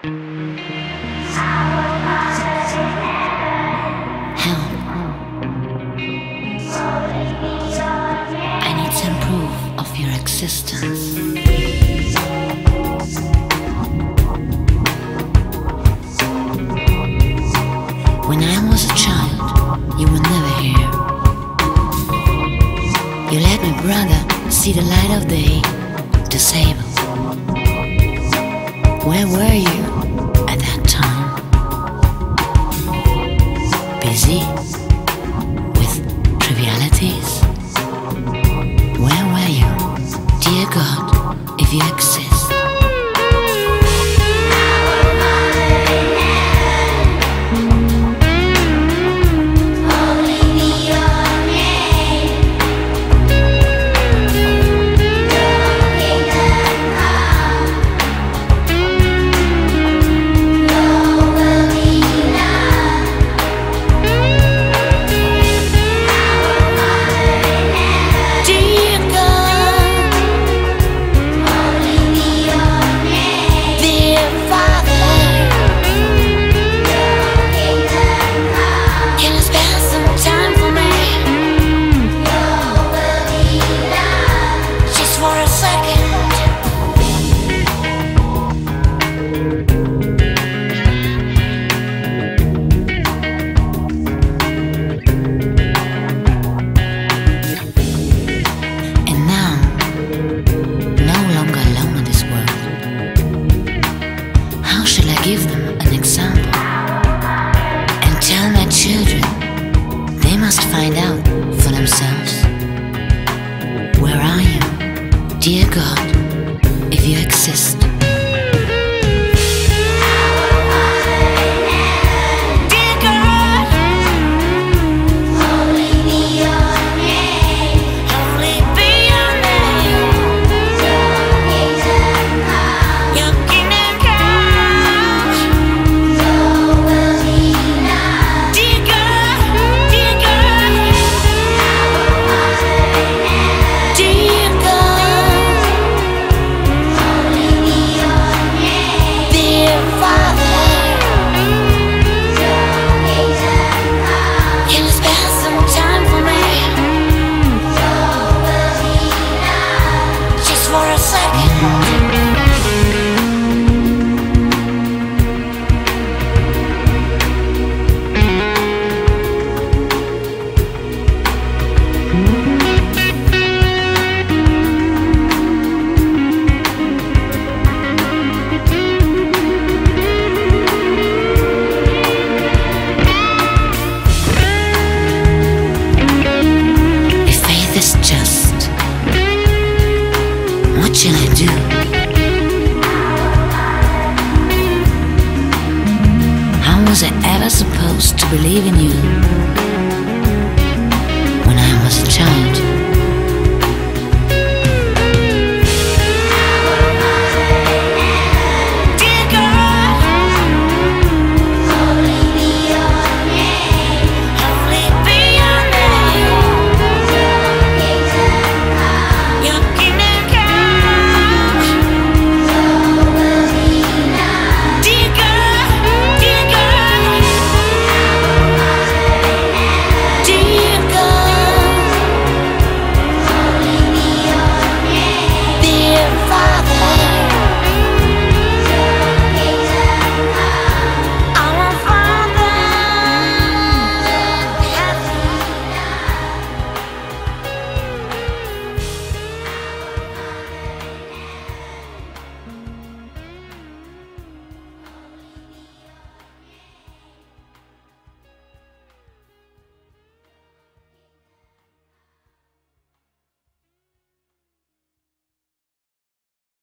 When I was a child, you were never here. You let my brother see the light of day, disabled. Where were you at that time? Busy with trivialities? Where were you, dear God, if you exist? Dear God, if you exist. Dear God, only be your name. Only be your name. Your kingdom come. Your will be done. Dear God, dear God, dear God. What shall I do? How was I ever supposed to believe in you?